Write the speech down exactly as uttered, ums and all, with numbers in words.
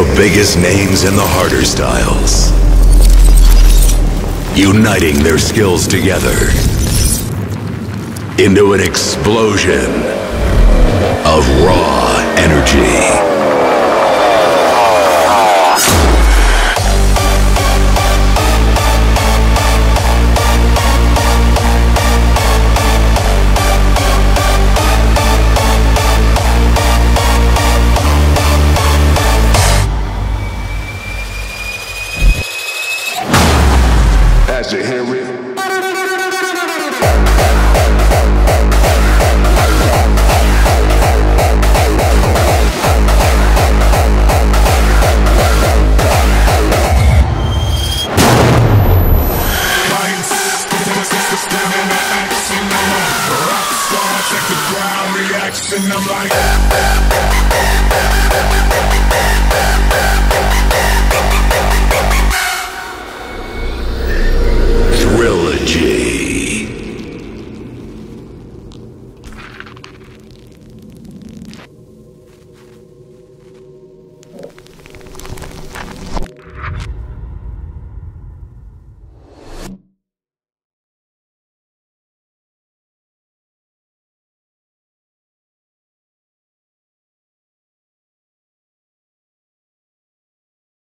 the biggest names in the harder styles, uniting their skills together into an explosion of raw energy. As you hear it. I'm like